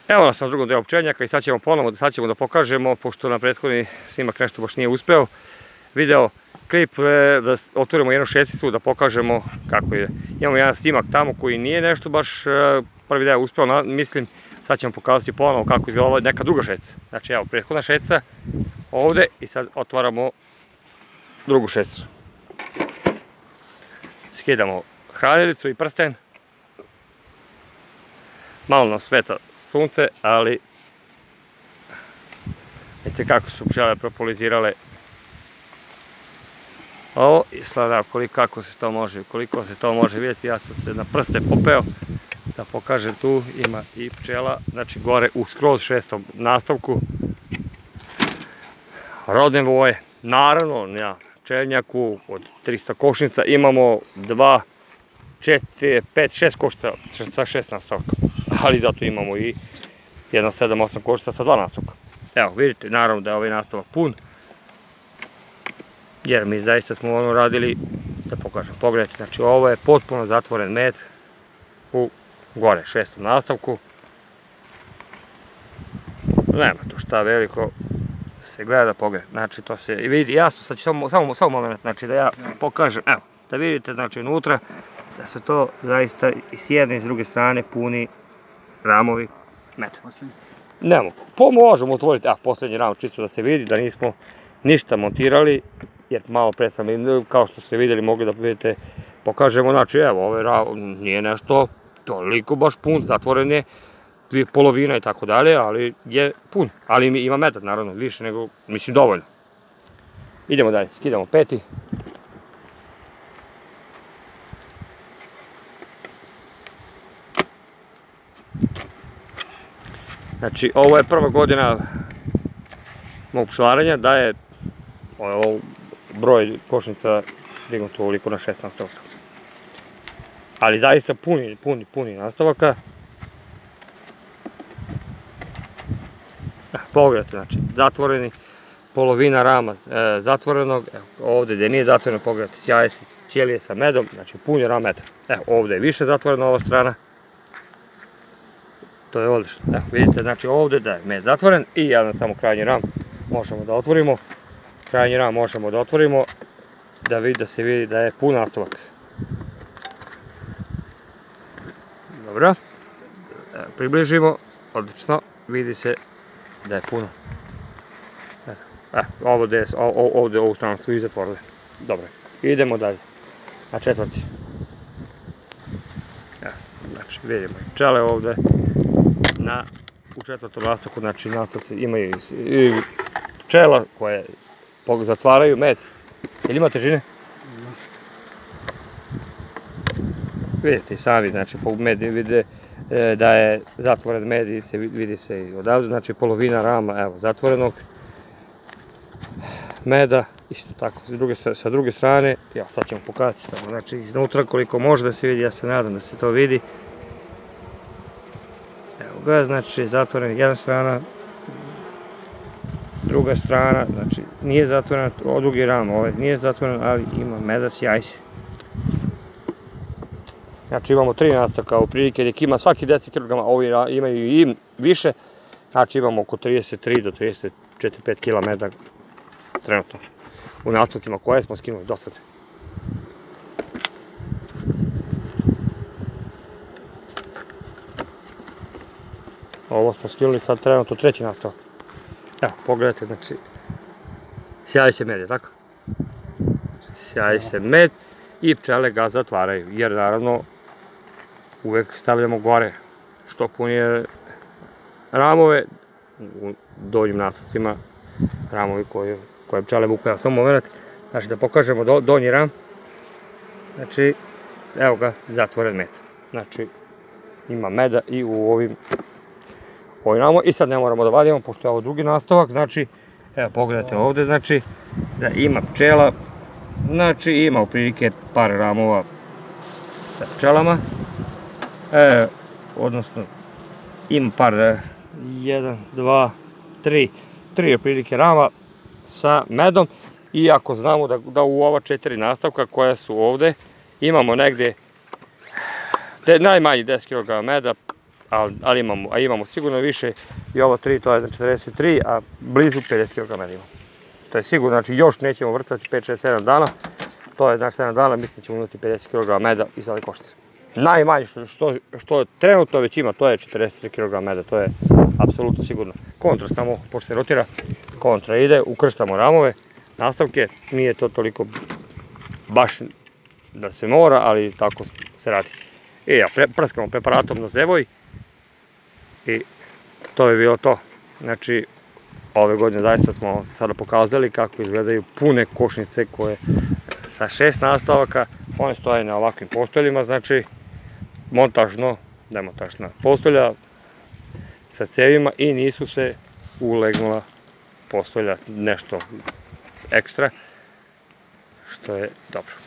Evo nas na drugom delu pčelinjaka i sad ćemo da pokažemo, pošto na prethodni snimak nešto baš nije uspeo, video klip da otvorimo jednu šesticu, da pokažemo kako je. Imamo jedan snimak tamo koji nije nešto baš prvi deo uspeo, mislim, sad ćemo pokazati ponovo kako izgleda ova neka druga šestica. Znači evo, prethodna šestica ovde i sad otvaramo drugu šesticu. Skidamo hranilicu i prsten. Malo nam sveta sunce, ali vidite kako su pčele propolizirale ovo i sada koliko se to može vidjeti. Ja sam se na prste popeo da pokažem, tu ima i pčela, znači gore u skroz 6. nastavku rodne voje. Naravno na pčelinjaku od 300 košnica imamo 2, 4, 5, 6 košnica sa 6 nastavka, ali zato imamo i 1, 7, 8 košnica sa 2 nastavka. Evo vidite, naravno da je ovaj nastavak pun, jer mi zaista smo ono radili, da pokažem, pogledajte, znači ovo je potpuno zatvoren med u gore 6. nastavku. Nema tu šta veliko se gleda, da pogleda, znači to se vidi jasno. Sad ću samo moment, znači da ja pokažem, evo, da vidite, znači unutra da se to zaista i s jedne i s druge strane puni ramovi meda. Ne mogu, možemo otvoriti, poslednji ram čisto da se vidi da nismo ništa montirali, jer malo pre sam, kao što ste vidjeli, mogli da vidite, pokažemo, znači evo, ovaj ram nije nešto toliko baš pun, zatvoren je, polovina i tako dalje, ali je pun, ali ima meda, naravno, više nego, mislim, dovoljno. Idemo dalje, skidamo peti. Znači, ovo je prva godina mog pčelarenja, da je broj košnica dignut toliko na 6 nastavaka. Ali zaista puni nastavaka. Pogledajte, znači, zatvoreni, polovina rama zatvorenog, ovde gde nije zatvoreno, pogledajte, sjaje se, ćelije sa medom, znači pun je ram meda. Evo, ovde je više zatvorena ova strana. To je odlično. Evo, vidite, znači ovde da je med zatvoren i jedan samo krajnji ram možemo da otvorimo. Krajnji ram možemo da otvorimo, da se vidi da je pun nastavak. Dobro. Približimo, odlično, vidi se da je puno. Ovde ovu stranu su i zatvorili. Dobro, idemo dalje. Na četvrti. Znači, vidimo i pčele ovde. U 4. nastavku, znači nastavci imaju i pčela koje zatvaraju med. Ili ima težine? Vidite i sami, znači med vide da je zatvoren med i vidi se i odavde, znači polovina rama, evo, zatvorenog meda, isto tako sa druge strane. Ja sad ćemo pokazati, znači iznutra koliko može da se vidi, ja se nadam da se to vidi. Evo ga, znači zatvoren jedna strana, druga strana, znači nije zatvoren, drugi ram, ovaj nije zatvoren, ali ima meda, sjaj se. Znači imamo 3 nastavka u prilike, dok ima svaki 10 kg, ovi imaju i više, znači imamo oko 33 do 34-5 kg meda trenutno u nastavcima koje smo skinuli do sada. Ovo smo skinuli sad trenutno 3. nastavak. Evo, pogledajte, znači, sjaji se med, je tako? Sjaji se med i pčele ga zatvaraju, jer naravno uvek stavljamo gore što punije ramove, u donjim nastavcima ramovi koje pčele vuku. Evo, samo moment, znači da pokažemo donji ram, znači, evo ga, zatvoren med. Znači, ima meda i u ovim ramova i sad ne moramo da vadimo, pošto je ovo drugi nastavak, znači, evo, pogledajte ovde, znači, da ima pčela, znači, ima u prilike par ramova sa pčelama, odnosno, ima par, 1, 2, 3 prilike rama sa medom, iako znamo da u ova 4 nastavka koja su ovde imamo negde najmanji 10 kg meda, ali imamo sigurno više i ovo 3 to je 43, a blizu 50 kg meda imamo. To je sigurno, znači još nećemo vrcati 5, 6, 7 dana, to je znači 7 dana, mislim da ćemo unuti 50 kg meda iz ove košnice. Najmanje što trenutno već ima, to je 43 kg meda, to je apsolutno sigurno. Kontra samo, pošto se rotira, kontra ide, ukrštamo ramove, nastavke, nije to toliko baš da se mora, ali tako se radi. I ja prskamo preparatom na zevoj i to je bilo to. Znači, ove godine zaista smo sada pokazali kako izgledaju pune košnice koje sa 6 nastavaka, one stoje na ovakvim postoljima, znači montažno, demontažna postolja sa cevima i nisu se ulegnula postolja nešto ekstra, što je dobro.